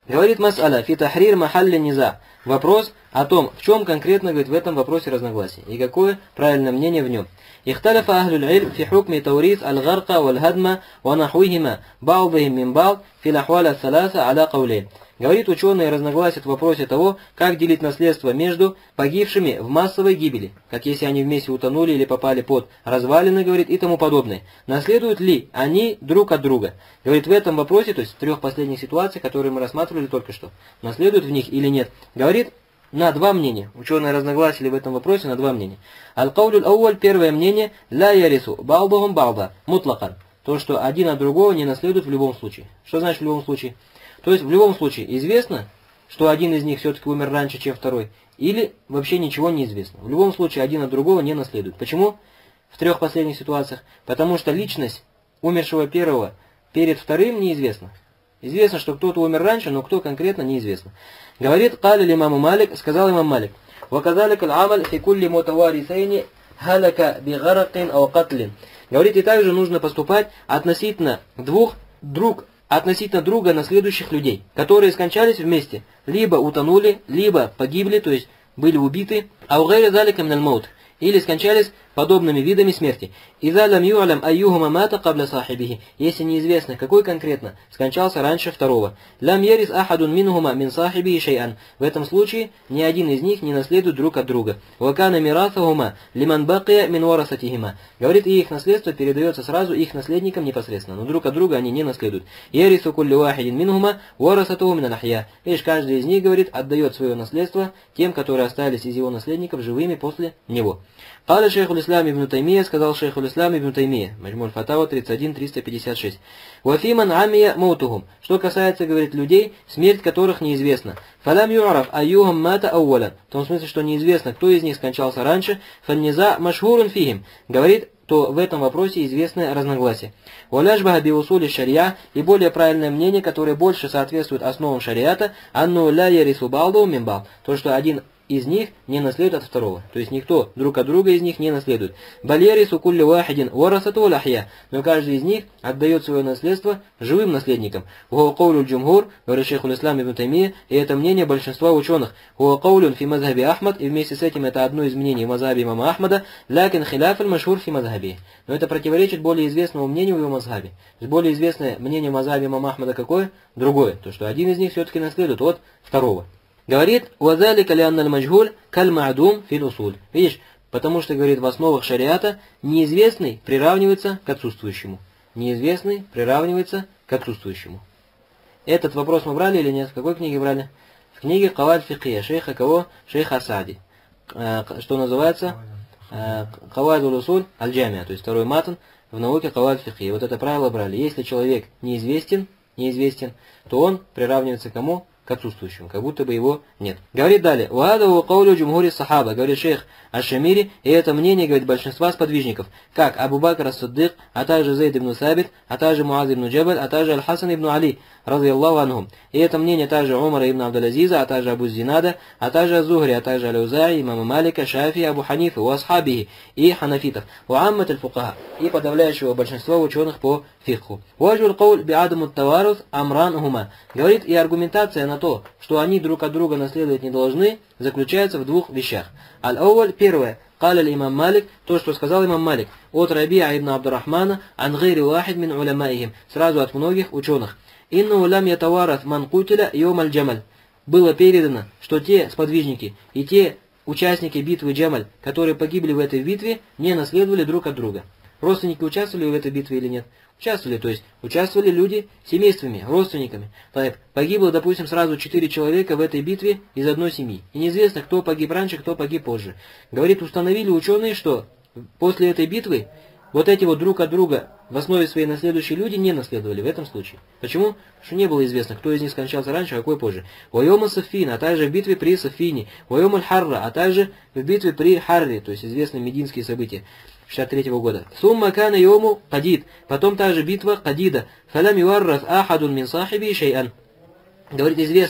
Говорит мас'аля фи тахрир махалли низа. Вопрос о том, в чем конкретно, говорит, в этом вопросе разногласие, и какое правильное мнение в нем. اختلف أهل العلم في حكم توريث الغرق والهدم ونحوهما بعضهم من بعض في الأحوال الثلاثة على قولين. Говорит, ученые разногласят в вопросе того, как делить наследство между погибшими в массовой гибели, как если они вместе утонули или попали под развалины, говорит, и тому подобное. Наследуют ли они друг от друга? Говорит, в этом вопросе, то есть в трех последних ситуациях, которые мы рассматривали только что, наследуют в них или нет? Говорит, на два мнения. Ученые разногласили в этом вопросе на два мнения. Аль-Каулюль Ауаль, первое мнение, ля ярису балдахум балда, мутлакан. То, что один от другого не наследует в любом случае. Что значит в любом случае? То есть в любом случае известно, что один из них все-таки умер раньше, чем второй, или вообще ничего не известно. В любом случае один от другого не наследует. Почему? В трех последних ситуациях. Потому что личность умершего первого перед вторым неизвестна. Известно, что кто-то умер раньше, но кто конкретно неизвестно. Говорит, кали имаму Малик, сказал имам Малик, «Ваказалик аль-амаль фи кулли мутаварисайни халяка бигаракин ау катлин». Говорит, и также нужно поступать относительно друга наследующих людей, которые скончались вместе, либо утонули, либо погибли, то есть были убиты, ау гайри залика миналь маут, или скончались подобными видами смерти. «Иза лам ю'алям айюхума мата кабля сахибихи», если неизвестно, какой конкретно скончался раньше второго. «Лам ярис ахадун минхума мин сахибихи шей'ан», в этом случае ни один из них не наследует друг от друга. «Вакана мирасахума лиман бакия мин варасатихима», говорит, и их наследство передается сразу их наследникам непосредственно, но друг от друга они не наследуют. «Ярису кулли вахидин минхума варасатуху мин аль-ахья», лишь каждый из них, говорит, отдает свое наследство тем, которые остались из его наследников живыми после него. Каля шейхуль ислам ибн Таймия, сказал шейхуль ислам ибн Таймия, Маджмуль Фатава 31-356. Вафиман амия маутухум, что касается, говорит, людей, смерть которых неизвестна. Фалам ю'араф айюхам мата ауалян, в том смысле, что неизвестно, кто из них скончался раньше. Фальниза машхурун фихим, говорит, то в этом вопросе известное разногласие. Валяжбаха биусули шария, и более правильное мнение, которое больше соответствует основам шариата, анну ля ярису балду мимбал, то, что один из них не наследует от второго. То есть никто друг от друга из них не наследует. Балерису кулли вахидин варасату лахья, но каждый из них отдает свое наследство живым наследникам. Хуа каулю джумхур, говорит шейхуль ислам ибн Таймия, и это мнение большинства ученых. Хуа каулюн фи мазхаби Ахмад, и вместе с этим это одно из мнений в мазхабе имама Ахмада, лякин хиляф аль-машхур фи мазхаби. Но это противоречит более известному мнению в его мазхабе. То есть более известное мнение в мазхабе имама Ахмада какое? Другое. То, что один из них все-таки наследует от второго. Говорит, «Вазалика лианналь маджгуль каль ма'дум фил усуль». Видишь, потому что, говорит, в основах шариата неизвестный приравнивается к отсутствующему. Неизвестный приравнивается к отсутствующему. Этот вопрос мы брали или нет? В какой книге брали? В книге Каваль фикия, шейха кого? Шейха Асади. Что называется? Каваль улусуль аль-джамия, то есть второй матан в науке Каваль фикия. Вот это правило брали. Если человек неизвестен, то он приравнивается к кому? К отсутствующему, как будто бы его нет. Говорит далее, «Ваадаву каулю джумхури сахаба», говорит шейх Аш-Шамири, и это мнение, говорит, большинства сподвижников, как Абу Бакр ас-Сиддик, а также Зейд ибн Сабит, а также Муаз ибн Джабаль, а также Аль-Хасан ибн Али, разъяллаху анхум. И это мнение также Умара ибн Абдул-Азиза, а также Абу Зинада, а также Аз-Зухри, а также Аль-Аузаи, имама Малика, Шафи, Абу Ханифа, Уасхабихи и ханафитов, Уаммат аль-Фукаха, и подавляющего большинства ученых по фикху. Ваджул кауль биадамут таварус амран хума, говорит, и аргументация на то, что они друг от друга наследовать не должны, заключается в двух вещах. Аль-Ауаль, первое, каля имам Малик, то, что сказал имам Малик, от Рабиа ибн Абдуррахмана, ан гайри вахид мин уламаихим, сразу от многих ученых. Инну лам ятаварат ман кутиля йом аль-Джамаль. Было передано, что те сподвижники и те участники битвы Джамаль, которые погибли в этой битве, не наследовали друг от друга. Родственники участвовали в этой битве или нет? Участвовали, то есть участвовали люди семействами, родственниками. Погибло, допустим, сразу 4 человека в этой битве из одной семьи. И неизвестно, кто погиб раньше, кто погиб позже. Говорит, установили ученые, что после этой битвы вот эти вот друг от друга в основе своей наследующие люди не наследовали в этом случае. Почему? Потому что не было известно, кто из них скончался раньше, а какой позже. Вайома Сафина, а также в битве при Сафине. Вайома Аль-Харра, а также в битве при Харре, то есть известные мединские события 63-го года. Сумма кана йому Кадид, потом та же битва Кадида. Фалям юаррас ахадун мин сахиби шей'ан. Говорит, известно,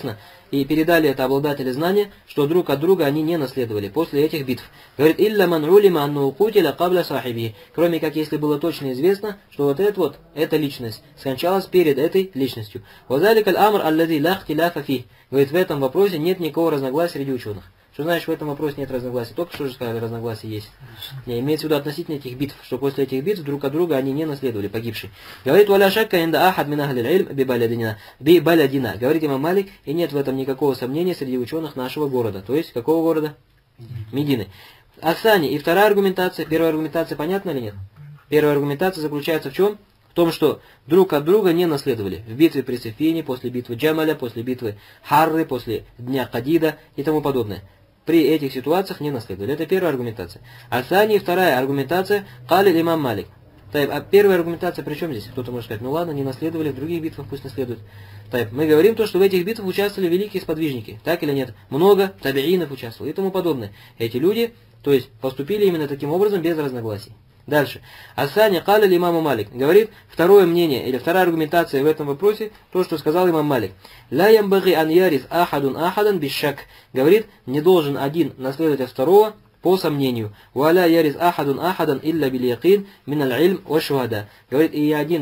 и передали это обладатели знания, что друг от друга они не наследовали после этих битв. Говорит, «Илля ман улима анну кутиля кабля сахиби». Кроме как если было точно известно, что эта личность скончалась перед этой личностью. «Вазаликаль амр аллади ла ихтиляфа фих». Говорит, в этом вопросе нет никакого разногласия среди ученых. Что значит, в этом вопросе нет разногласий? Только что же сказали, разногласия есть. Не, имеется в виду относительно этих битв, что после этих битв друг от друга они не наследовали, погибшие. Говорит, «Валя шакка инда ахад мин ахлил ильм би балядина». Говорит имам Малик, и нет в этом никакого сомнения среди ученых нашего города. То есть, какого города? Медины. Асани, и вторая аргументация, первая аргументация понятна или нет? Первая аргументация заключается в чем? В том, что друг от друга не наследовали. В битве при Сифине, после битвы Джамаля, после битвы Харры, после дня Кадида и тому подобное. При этих ситуациях не наследовали. Это первая аргументация. Асани, вторая аргументация, калиль имам Малик. А первая аргументация при чем здесь? Кто-то может сказать, ну ладно, не наследовали, в других битвах пусть наследуют. Мы говорим то, что в этих битвах участвовали великие сподвижники. Так или нет? Много табиинов участвовало и тому подобное. Эти люди, то есть, поступили именно таким образом, без разногласий. Дальше. Асани калиль имаму Малик. Говорит, второе мнение, или вторая аргументация в этом вопросе, то, что сказал имам Малик. Ла ямбаги ан ярис ахадан бишшак. Говорит, не должен один наследовать от второго по сомнению. Валя ярис ахан илля бил якин мин аль-ильм ва шухада. Говорит, и ни один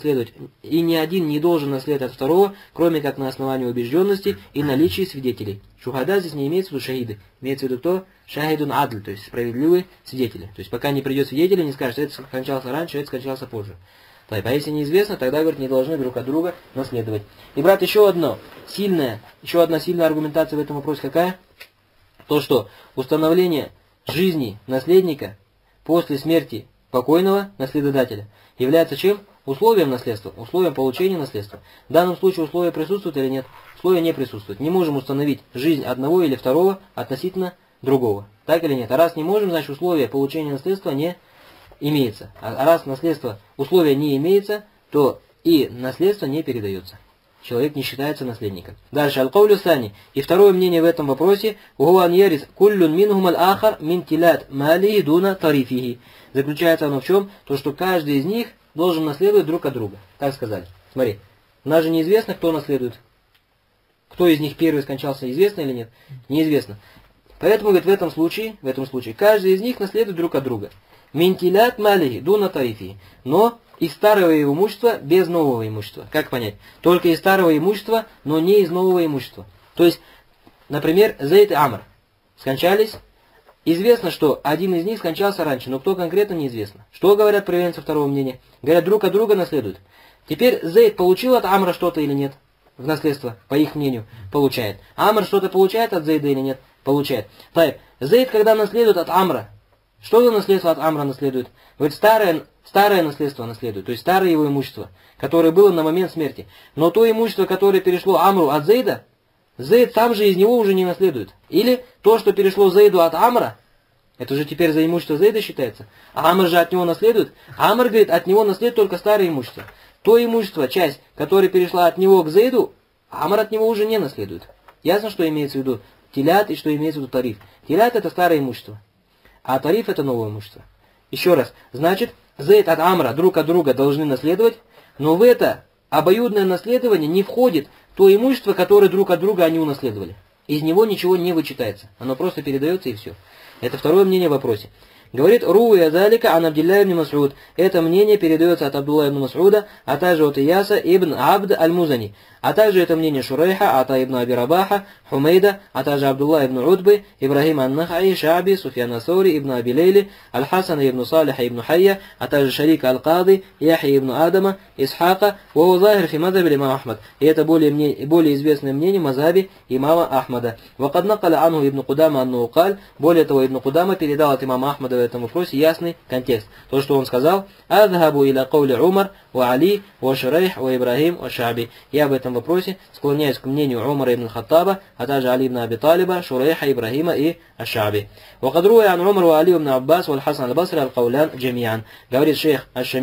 не должен наследовать от второго, кроме как на основании убежденности и наличия свидетелей. Шухада здесь не имеется в виду шахиды. Имеется в виду кто? Шахидун адль, то есть справедливые свидетели. То есть пока не придет свидетель, не скажет, что это скончался раньше, это скончался позже. А если неизвестно, тогда, говорит, не должны друг от друга наследовать. И, брат, еще одна сильная аргументация в этом вопросе какая? То, что установление жизни наследника после смерти покойного наследодателя является чем? Условием наследства, условием получения наследства. В данном случае условия присутствуют или нет? Условия не присутствуют. Не можем установить жизнь одного или второго относительно другого. Так или нет? А раз не можем, значит условия получения наследства не имеется. А раз условия не имеется, то и наследство не передается. Человек не считается наследником. Дальше. Аль-Каулю Сани. И второе мнение в этом вопросе. Угуан ярис куллюн минхум аль-ахар мин тилят мали дуна тарифихи. Заключается оно в чем? То, что каждый из них должен наследовать друг от друга. Так сказали. Смотри. У нас же неизвестно, кто наследует. Кто из них первый скончался, известно или нет? Неизвестно. Поэтому, говорит, в этом случае, каждый из них наследует друг от друга. Мин тилят мали дуна тарифихи. Но из старого имущества без нового имущества. Как понять? Только из старого имущества, но не из нового имущества. То есть, например, Зейд и Амр скончались. Известно, что один из них скончался раньше, но кто конкретно неизвестно. Что говорят приверженцы второго мнения? Говорят, друг от друга наследуют. Теперь Зейд получил от Амра что-то или нет? В наследство, по их мнению, получает. Амр что-то получает от Зейда или нет? Получает. Зейд, когда наследует от Амра, что за наследство от Амра наследует? Говорит, старое наследство наследует, то есть старое его имущество, которое было на момент смерти. Но то имущество, которое перешло Амру от Зейда, Зейд сам же из него уже не наследует. Или то, что перешло Зейду от Амра, это же теперь за имущество Зейда считается. А Амр же от него наследует. Амр, говорит, от него наследует только старое имущество. То имущество, часть, которая перешла от него к Зейду, Амр от него уже не наследует. Ясно, что имеется в виду тилят и что имеется в виду тариф. Тилят это старое имущество, а тариф это новое имущество. Еще раз, значит, Зейд от Амра друг от друга должны наследовать, но в это обоюдное наследование не входит то имущество, которое друг от друга они унаследовали. Из него ничего не вычитается, оно просто передается и все. Это второе мнение в вопросе. Говорит, Ру и Азалика ан Абдилля ибн Мас'уд. Это мнение передается от Абдулла ибн Мас'уда, а также от Ияса ибн Абд аль-Музани. А также это мнение Шурейха, Ата ибн Аби Рабаха, Хумейда, а также Абдулла ибн Удбы, Ибрахим ан-Нахаи, Шаби, Суфьян ас-Саури, ибн Аби Лейли, Аль-Хасан ибн Салиха ибн Хайя, а также Шарика аль-Кади, Яхья ибн Адама, Исхака, Вау Захир фи мазаби имама Ахмад. И это более известное мнение мазаби имама Ахмада. Вакад накаля анху ибн Кудама анну каль. Более того, ибн Кудама передал от имама Ахмада в этом вопросе ясный контекст. То, что он сказал, «Адхабу иля каули Умар, ва Али, ва Шурейх, ва Ибрахим, ва Шаби». Я в этом вопросе склоняюсь к мнению Умара ибн Хаттаба, а также Али ибн Аби Талиба, Шурейха, Ибрахима и Аш-Шаби. «Вакад руя ан Умар ва Али ибн Аббас, ва Аль-Хасан аль-Басри аль-Каулян джамиан». Говорит шейх Аш-Шамири,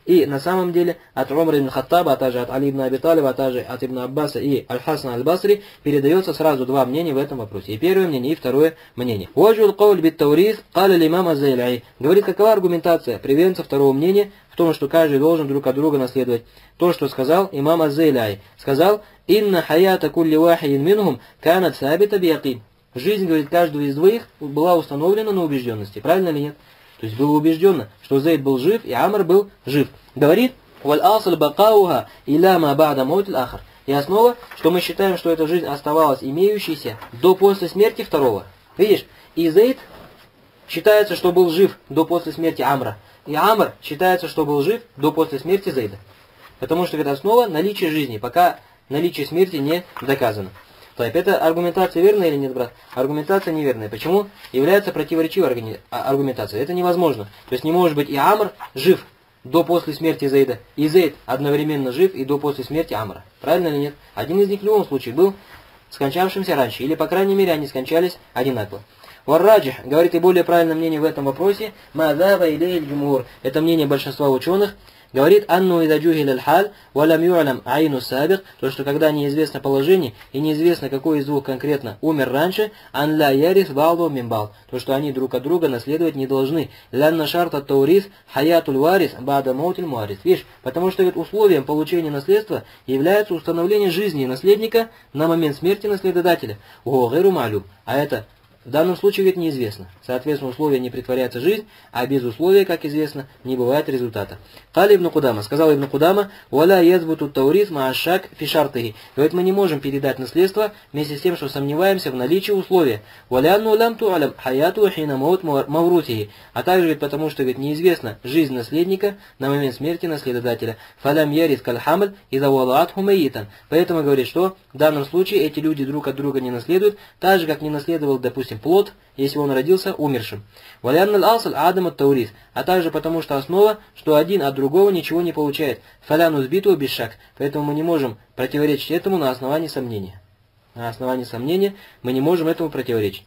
И на самом деле от Умара ибн Хаттаба, а также от Али ибн Аби Талиба, а также от Ибн Аббаса и Аль-Хасан Аль-Басри передается сразу два мнения в этом вопросе. И первое мнение, и второе мнение. Ваджул кауль бит таурис каля лимам аз-Зайляи. Говорит, какова аргументация приверженцев второго мнения в том, что каждый должен друг от друга наследовать. То, что сказал имам аз-Зайляи. Сказал: «Инна хаята кулли вахидин минхум канат сабита биякин». Жизнь, говорит, каждого из двоих была установлена на убежденности. Правильно или нет? То есть было убежденно, что Зейд был жив и Амр был жив. Говорит: «Валь асл бакауха иля ма ба'да маутил ахар». И основа, что мы считаем, что эта жизнь оставалась имеющейся до после смерти второго. Видишь, и Зейд считается, что был жив до после смерти Амра. И Амр считается, что был жив до после смерти Зейда. Потому что это основа наличия жизни, пока наличие смерти не доказано. Так, это аргументация верная или нет, брат? Аргументация неверная. Почему? Является противоречивой аргументацией. Это невозможно. То есть не может быть и Амр жив до после смерти Зейда, и Зейд одновременно жив и до после смерти Амра. Правильно или нет? Один из них в любом случае был скончавшимся раньше, или по крайней мере они скончались одинаково. Варраджих, говорит, и более правильное мнение в этом вопросе, мазаба илей джумур, это мнение большинства ученых, говорит: «Анну иза джухил аль-халь, валам ю'алам айну сабик», то, что когда неизвестно положение и неизвестно, какой из двух конкретно умер раньше, ан ла ярис балду мимбал, то, что они друг от друга наследовать не должны. Лянна шарта таурис хаятуль варис бада маутиль муарис. Видишь, потому что ведь условием получения наследства является установление жизни наследника на момент смерти наследодателя. О, гайру малюм, а это в данном случае ведь неизвестно. Соответственно, условия не претворяется жизнь, а без условия, как известно, не бывает результата. Кали ибн Кудама, сказал ибн Кудама: «Валя язбуту таурис маашак фишартыги». Говорит, мы не можем передать наследство вместе с тем, что сомневаемся в наличии условия. «Валянну лям ту'алям хаяту хина маут маврутиги». А также ведь потому, что ведь неизвестна жизнь наследника на момент смерти наследодателя. «Фалям ярис кальхамаль иза валаат хумаитан». Поэтому говорит, что в данном случае эти люди друг от друга не наследуют, так же, как не наследовал, допустим, плод, если он родился умершим. Валянналь асл адам от таурис, а также потому, что основа, что один от другого ничего не получает. Фаляну сбиту бешак, поэтому мы не можем противоречить этому на основании сомнения. На основании сомнения мы не можем этому противоречить.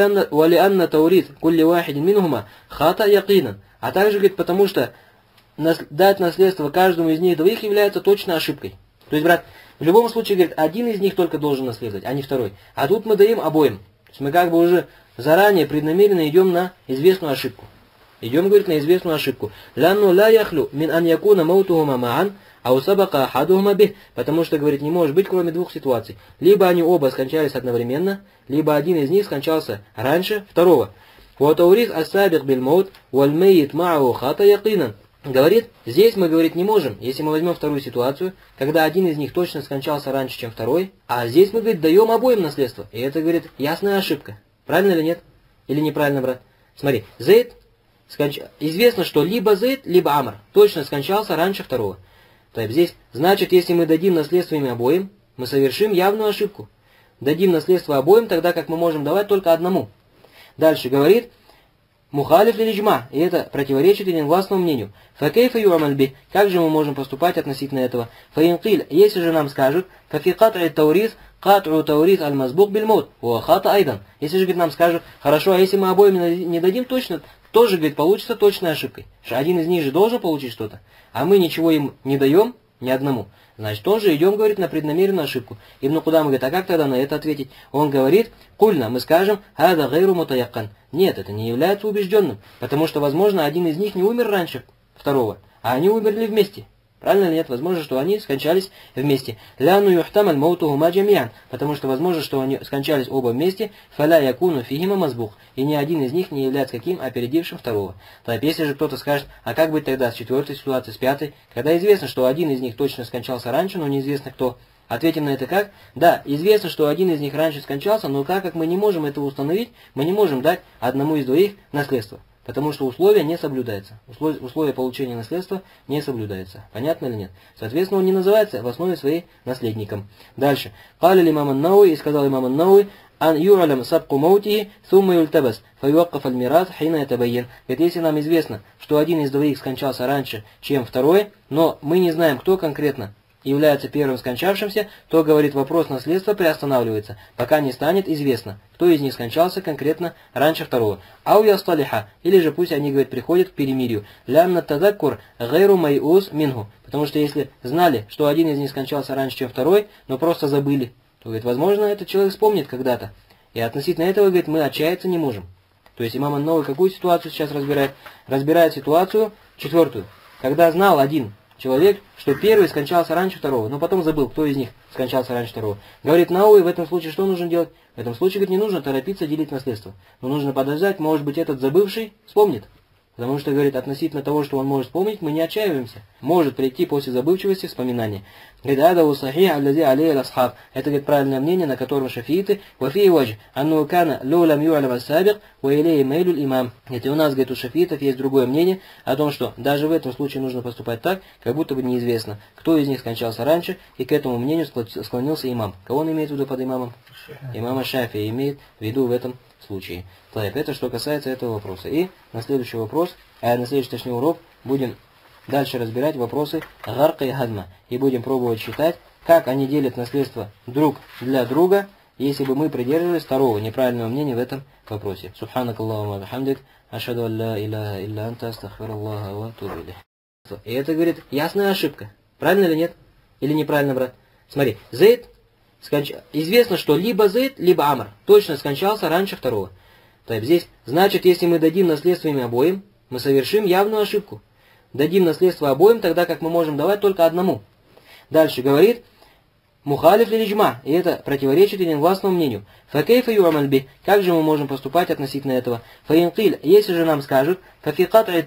Валянна таурис кулли вахидин минхума хата якинан, а также, говорит, потому что дать наследство каждому из них двоих является точно ошибкой. То есть, брат, в любом случае, говорит, один из них только должен наследовать, а не второй. А тут мы даем обоим. То есть мы как бы уже заранее преднамеренно идем на известную ошибку. Идем, говорит, на известную ошибку. «Лянну ла яхлю мин ан якуна маутухума маан, ау сабака ахадухума бих». Потому что, говорит, не может быть кроме двух ситуаций. Либо они оба скончались одновременно, либо один из них скончался раньше второго. «Ватаурис ас-сабик биль маут, валь мейит ма'у хата якинан». Говорит, здесь мы, говорит, не можем, если мы возьмем вторую ситуацию, когда один из них точно скончался раньше, чем второй, а здесь мы, говорит, даем обоим наследство. И это, говорит, ясная ошибка. Правильно или нет? Или неправильно, брат? Смотри, Зейд, известно, что либо Зейд, либо Амр точно скончался раньше второго. То есть здесь, значит, если мы дадим наследство им обоим, мы совершим явную ошибку. Дадим наследство обоим, тогда как мы можем давать только одному. Дальше говорит: «Мухалиф лилиджма», и это противоречит единогласному мнению. «Факейфа ю'амаль бих», как же мы можем поступать относительно этого? «Фаинкиль», если же нам скажут: «Фафи кат'у таурис, кат'у таурис аль-мазбук биль-маут, ва хата айдан». Если же, говорит, нам скажут: «Хорошо, а если мы обоим не дадим точно, тоже, говорит, получится точной ошибкой». Что один из них же должен получить что-то, а мы ничего им не даем, ни одному. Значит, тоже идем, говорит, на преднамеренную ошибку. Ибн Кудама говорит, а как тогда на это ответить? Он говорит: «Кульна», мы скажем: «Хада гайру мутаяккан». Нет, это не является убежденным, потому что, возможно, один из них не умер раньше второго, а они умерли вместе. Правильно или нет? Возможно, что они скончались вместе. «Ляну юхтамаль маутухума джамиан», потому что возможно, что они скончались оба вместе. «Фаля якуну фихима мазбух», и ни один из них не является каким опередившим второго. Так, если же кто-то скажет: а как быть тогда с четвертой ситуацией, с пятой, когда известно, что один из них точно скончался раньше, но неизвестно кто? Ответим на это как? Да, известно, что один из них раньше скончался, но так как мы не можем этого установить, мы не можем дать одному из двоих наследство. Потому что условие не соблюдается. Условие получения наследства не соблюдается. Понятно или нет? Соответственно, он не называется в основе своей наследником. Дальше. «Каля имам ан-Науи», и сказал имам ан-Науи: «Ан ю'алям сабку маутихи, сумма юльтабас, фаюаккаф аль-мирас, хина ятабайен». Ведь если нам известно, что один из двоих скончался раньше, чем второй, но мы не знаем, кто конкретно является первым скончавшимся, то, говорит, вопрос наследства приостанавливается, пока не станет известно, кто из них скончался конкретно раньше второго. Ау ясталиха, или же пусть они, говорит, приходят к перемирию. Лянна тадаккур гайру майуз минху, потому что если знали, что один из них скончался раньше, чем второй, но просто забыли, то, говорит, возможно, этот человек вспомнит когда-то. И относительно этого, говорит, мы отчаяться не можем. То есть имам ан-Навави какую ситуацию сейчас разбирает? Разбирает ситуацию четвертую. Когда знал один человек, что первый скончался раньше второго, но потом забыл, кто из них скончался раньше второго. Говорит Науи, в этом случае что нужно делать? В этом случае, говорит, не нужно торопиться делить наследство. Но нужно подождать, может быть, этот забывший вспомнит. Потому что, говорит, относительно того, что он может вспомнить, мы не отчаиваемся. Может прийти после забывчивости вспоминания. Говорит, адаву сахих аллази алей аль-асхаб. Это, говорит, правильное мнение, на котором шафииты. Вафи вадж, анну кана лулам юалям аль-сабик, ва илей мейлюль имам. И у нас, говорит, у шафиитов есть другое мнение о том, что даже в этом случае нужно поступать так, как будто бы неизвестно, кто из них скончался раньше, и к этому мнению склонился имам. Кого он имеет в виду под имамом? Имама Шафи имеет в виду в этом случае. Это что касается этого вопроса. И на следующий вопрос, на следующий, точнее, урок будем дальше разбирать вопросы гарка и хадма. И будем пробовать считать, как они делят наследство друг для друга, если бы мы придерживались второго неправильного мнения в этом вопросе. Субханакаллахума бихамдик, ашхаду алла илляха илля анта, астагфируллаха ва атубу илейх. И это, говорит, ясная ошибка. Правильно или нет? Или неправильно, брат? Смотри, Зейд известно, что либо Зейд, либо Амр точно скончался раньше второго. То есть здесь, значит, если мы дадим наследство им обоим, мы совершим явную ошибку. Дадим наследство обоим, тогда как мы можем давать только одному. Дальше говорит, мухалиф лиджма, и это противоречит единогласному мнению. Факейфа юамальби, как же мы можем поступать относительно этого? Фаинкиль, если же нам скажут, фафи кат'у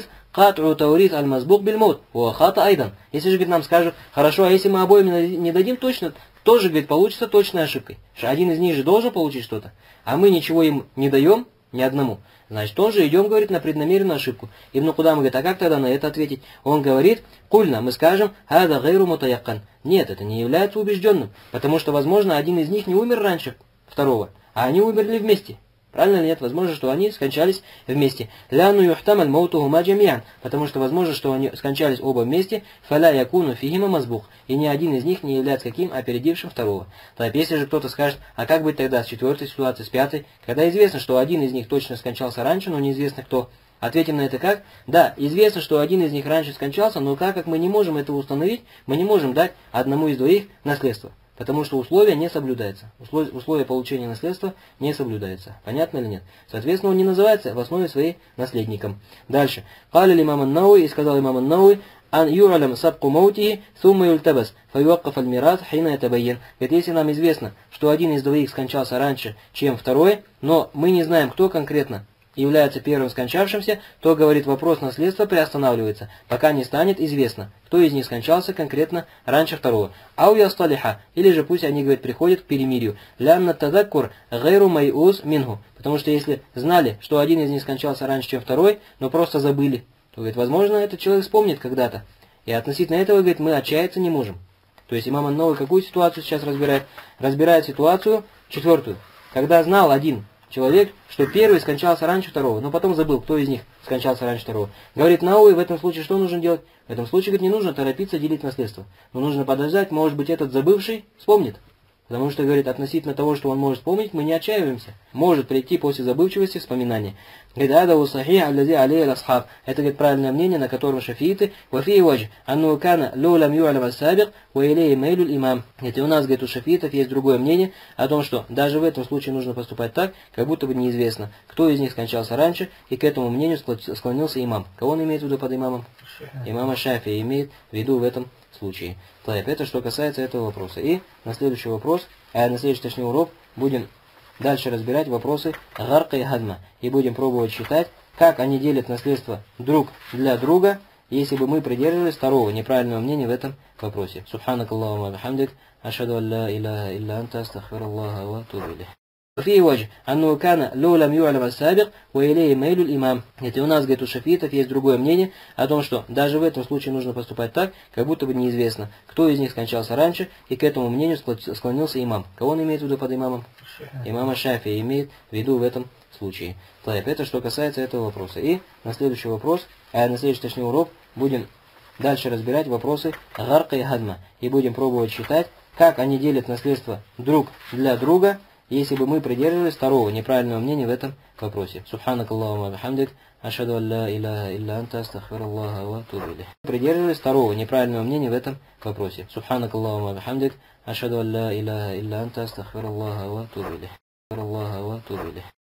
таурис аль-мазбук бильмот, уахата айдан. Если же, говорит, нам скажут, хорошо, а если мы обоим не дадим точно, тоже, говорит, получится точной ошибкой. Что один из них же должен получить что-то, а мы ничего им не даем, ни одному. Значит, тоже идем, говорит, на преднамеренную ошибку. Ибн Кудама говорит, а как тогда на это ответить? Он говорит, кульна, мы скажем, хада гайру мутаяккан. Нет, это не является убежденным, потому что, возможно, один из них не умер раньше второго, а они умерли вместе. Правильно или нет? Возможно, что они скончались вместе. Ляну юхтамаль маутухума джамиан, потому что возможно, что они скончались оба вместе, фаля якуну фихима мазбух, и ни один из них не является каким опередившим второго. Так, если же кто-то скажет, а как быть тогда с четвертой ситуацией, с пятой, когда известно, что один из них точно скончался раньше, но неизвестно кто? Ответим на это как? Да, известно, что один из них раньше скончался, но так как мы не можем этого установить, мы не можем дать одному из двоих наследство. Потому что условие не соблюдается. Условие получения наследства не соблюдается. Понятно или нет? Соответственно, он не называется в основе своей наследником. Дальше. Каля имам ан-Науи, и сказал имам ан-Науи, ан ю'алям сабку маутихи, сумма юльтабас, фаюаккаф аль-мират, хина ятабайен. Говорит, если нам известно, что один из двоих скончался раньше, чем второй, но мы не знаем, кто конкретно является первым скончавшимся, то, говорит, вопрос наследства приостанавливается, пока не станет известно, кто из них скончался конкретно раньше второго. Ау ясталиха, или же пусть они, говорит, приходят к перемирию. Лянна тадаккур гайру майуз минху, потому что если знали, что один из них скончался раньше, чем второй, но просто забыли, то, говорит, возможно, этот человек вспомнит когда-то. И относительно этого, говорит, мы отчаяться не можем. То есть имам ан-Навави какую ситуацию сейчас разбирает? Разбирает ситуацию четвертую. Когда знал один человек, что первый скончался раньше второго, но потом забыл, кто из них скончался раньше второго. Говорит Науи, в этом случае что нужно делать? В этом случае, говорит, не нужно торопиться делить наследство. Но нужно подождать, может быть, этот забывший вспомнит. Потому что, говорит, относительно того, что он может вспомнить, мы не отчаиваемся. Может прийти после забывчивости вспоминания. Говорит, адаву сахих аллази алей аль-асхаб. Это, говорит, правильное мнение, на котором шафииты. Вафи вадж, анну кана лулам юалям аль-сабик, ва илей мейлюль имам. Это у нас, говорит, у шафиитов есть другое мнение о том, что даже в этом случае нужно поступать так, как будто бы неизвестно, кто из них скончался раньше, и к этому мнению склонился имам. Кого он имеет в виду под имамом? Имама Шафи имеет в виду в этом случае. Так, это что касается этого вопроса. И на следующий вопрос, на следующий, точнее, урок будем дальше разбирать вопросы гарка и хадма. И будем пробовать считать, как они делят наследство друг для друга, если бы мы придерживались второго неправильного мнения в этом вопросе. Субханакаллахума бихамдик, ашхаду алла илляха илля анта, астагфируллаха ва атубу илейх. في وجه أنه كان لو لم يعلم السابق وإليه ميل الإمام. Это у нас, говорит, у шафиитов есть другое мнение о том, что даже в этом случае нужно поступать так, как будто бы неизвестно, кто из них скончался раньше, и к этому мнению склонился имам. Кого он имеет в виду под имамом? Имама Шафи имеет в виду в этом случае. Так, это что касается этого вопроса. И на следующий вопрос, на следующий, точнее, урок будем дальше разбирать вопросы гарка и хадма. И будем пробовать считать, как они делят наследство друг для друга, если бы мы придерживались второго неправильного мнения в этом вопросе. Субханакаллахумма бихамдик, ашхаду ан ла иляха илля анта, астагфируллаха ва атубу илейх. Придерживались второго неправильного мнения в этом вопросе. Субханакаллахумма бихамдик, ашхаду ан ла иляха илля анта, астагфируллаха ва атубу илейх.